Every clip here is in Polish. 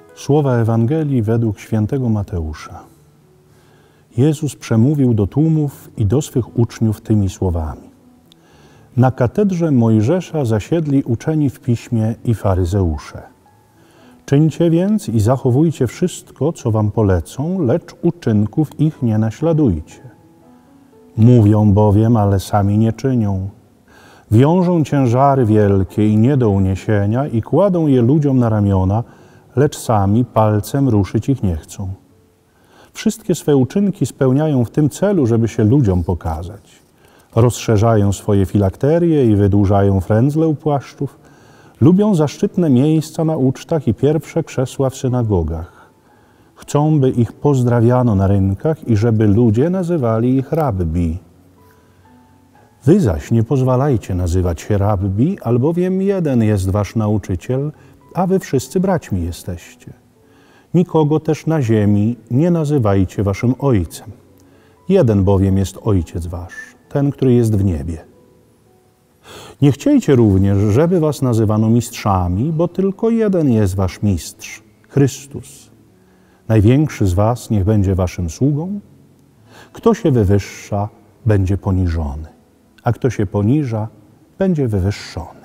Słowa Ewangelii według świętego Mateusza. Jezus przemówił do tłumów i do swych uczniów tymi słowami. Na katedrze Mojżesza zasiedli uczeni w piśmie i faryzeusze. Czyńcie więc i zachowujcie wszystko, co wam polecą, lecz uczynków ich nie naśladujcie. Mówią bowiem, ale sami nie czynią. Wiążą ciężary wielkie i nie do uniesienia i kładą je ludziom na ramiona, lecz sami palcem ruszyć ich nie chcą. Wszystkie swe uczynki spełniają w tym celu, żeby się ludziom pokazać. Rozszerzają swoje filakterie i wydłużają frędzle u płaszczów. Lubią zaszczytne miejsca na ucztach i pierwsze krzesła w synagogach. Chcą, by ich pozdrawiano na rynkach i żeby ludzie nazywali ich rabbi. Wy zaś nie pozwalajcie nazywać się rabbi, albowiem jeden jest wasz nauczyciel, a wy wszyscy braćmi jesteście. Nikogo też na ziemi nie nazywajcie waszym ojcem. Jeden bowiem jest ojciec wasz, ten, który jest w niebie. Nie chciejcie również, żeby was nazywano mistrzami, bo tylko jeden jest wasz mistrz, Chrystus. Największy z was niech będzie waszym sługą. Kto się wywyższa, będzie poniżony, a kto się poniża, będzie wywyższony.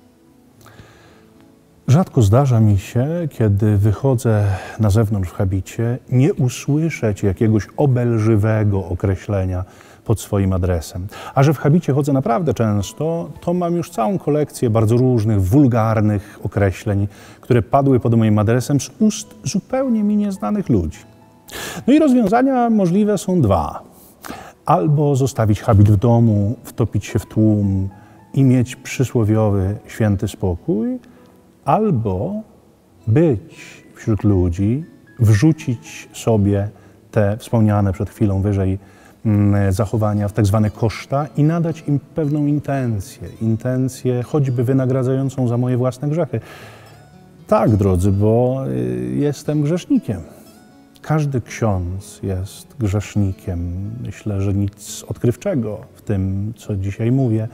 Rzadko zdarza mi się, kiedy wychodzę na zewnątrz w habicie, nie usłyszeć jakiegoś obelżywego określenia pod swoim adresem. A że w habicie chodzę naprawdę często, to mam już całą kolekcję bardzo różnych, wulgarnych określeń, które padły pod moim adresem z ust zupełnie mi nieznanych ludzi. No i rozwiązania możliwe są dwa. Albo zostawić habit w domu, wtopić się w tłum i mieć przysłowiowy święty spokój, albo być wśród ludzi, wrzucić sobie te wspomniane przed chwilą wyżej zachowania w tak zwane koszta i nadać im pewną intencję choćby wynagradzającą za moje własne grzechy. Tak, drodzy, bo jestem grzesznikiem. Każdy ksiądz jest grzesznikiem. Myślę, że nic odkrywczego w tym, co dzisiaj mówię,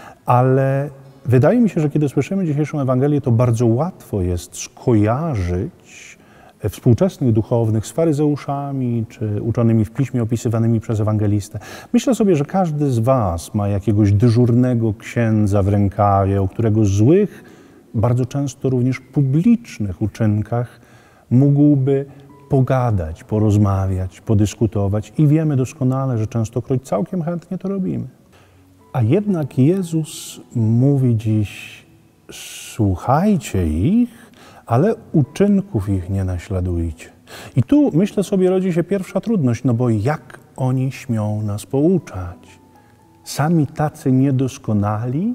ale wydaje mi się, że kiedy słyszymy dzisiejszą Ewangelię, to bardzo łatwo jest skojarzyć współczesnych duchownych z faryzeuszami czy uczonymi w piśmie opisywanymi przez ewangelistę. Myślę sobie, że każdy z was ma jakiegoś dyżurnego księdza w rękawie, o którego złych, bardzo często również publicznych uczynkach mógłby pogadać, porozmawiać, podyskutować i wiemy doskonale, że częstokroć całkiem chętnie to robimy. A jednak Jezus mówi dziś, słuchajcie ich, ale uczynków ich nie naśladujcie. I tu, myślę sobie, rodzi się pierwsza trudność, no bo jak oni śmią nas pouczać? Sami tacy niedoskonali?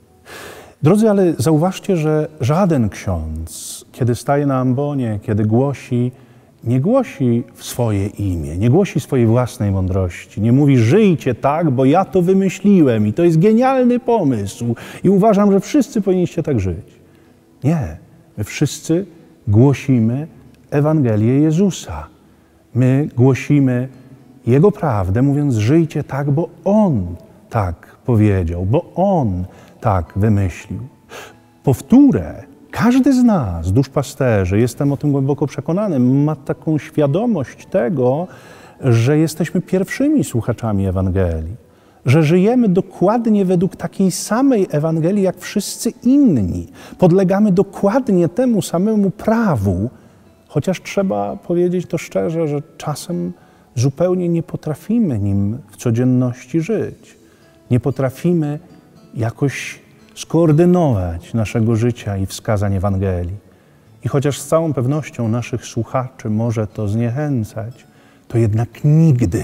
Drodzy, ale zauważcie, że żaden ksiądz, kiedy staje na ambonie, kiedy głosi, nie głosi w swoje imię, nie głosi swojej własnej mądrości, nie mówi żyjcie tak, bo ja to wymyśliłem i to jest genialny pomysł i uważam, że wszyscy powinniście tak żyć. Nie, my wszyscy głosimy Ewangelię Jezusa. My głosimy Jego prawdę, mówiąc żyjcie tak, bo On tak powiedział, bo On tak wymyślił. Powtórę, każdy z nas, duszpasterzy, jestem o tym głęboko przekonany, ma taką świadomość tego, że jesteśmy pierwszymi słuchaczami Ewangelii, że żyjemy dokładnie według takiej samej Ewangelii jak wszyscy inni. Podlegamy dokładnie temu samemu prawu, chociaż trzeba powiedzieć to szczerze, że czasem zupełnie nie potrafimy nim w codzienności żyć. Nie potrafimy jakoś skoordynować naszego życia i wskazań Ewangelii. I chociaż z całą pewnością naszych słuchaczy może to zniechęcać, to jednak nigdy,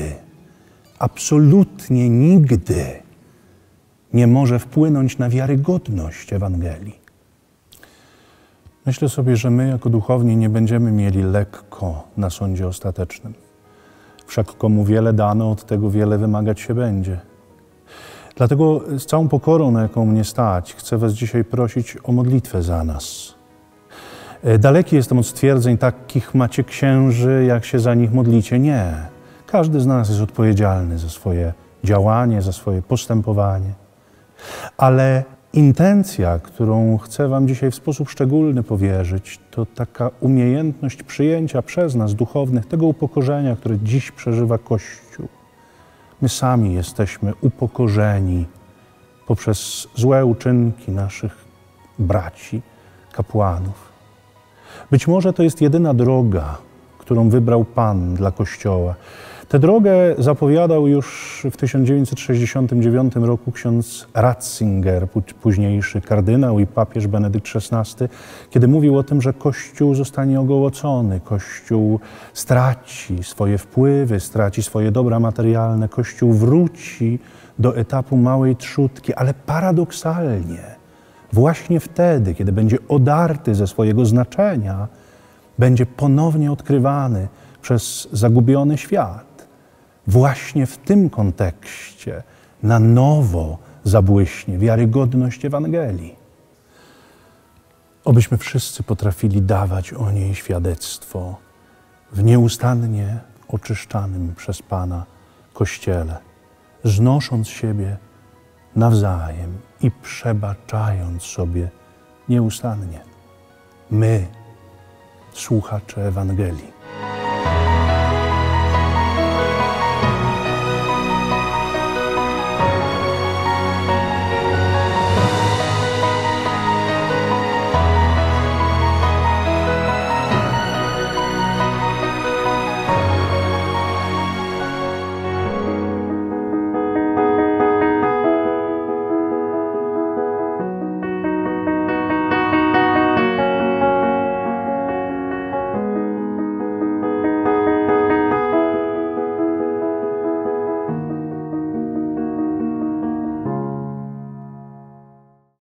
absolutnie nigdy nie może wpłynąć na wiarygodność Ewangelii. Myślę sobie, że my jako duchowni nie będziemy mieli lekko na sądzie ostatecznym. Wszak komu wiele dano, od tego wiele wymagać się będzie. Dlatego z całą pokorą, na jaką mnie stać, chcę was dzisiaj prosić o modlitwę za nas. Daleki jestem od stwierdzeń takich macie księży, jak się za nich modlicie. Nie. Każdy z nas jest odpowiedzialny za swoje działanie, za swoje postępowanie. Ale Intencja, którą chcę Wam dzisiaj w sposób szczególny powierzyć, to taka umiejętność przyjęcia przez nas, duchownych, tego upokorzenia, które dziś przeżywa Kościół. My sami jesteśmy upokorzeni poprzez złe uczynki naszych braci, kapłanów. Być może to jest jedyna droga, którą wybrał Pan dla Kościoła. Tę drogę zapowiadał już w 1969 roku ksiądz Ratzinger, późniejszy kardynał i papież Benedykt XVI, kiedy mówił o tym, że Kościół zostanie ogołocony, Kościół straci swoje wpływy, straci swoje dobra materialne, Kościół wróci do etapu małej trzódki, ale paradoksalnie właśnie wtedy, kiedy będzie odarty ze swojego znaczenia, będzie ponownie odkrywany przez zagubiony świat. Właśnie w tym kontekście na nowo zabłyśnie wiarygodność Ewangelii. Obyśmy wszyscy potrafili dawać o niej świadectwo w nieustannie oczyszczanym przez Pana Kościele, znosząc siebie nawzajem i przebaczając sobie nieustannie. My, słuchacze Ewangelii.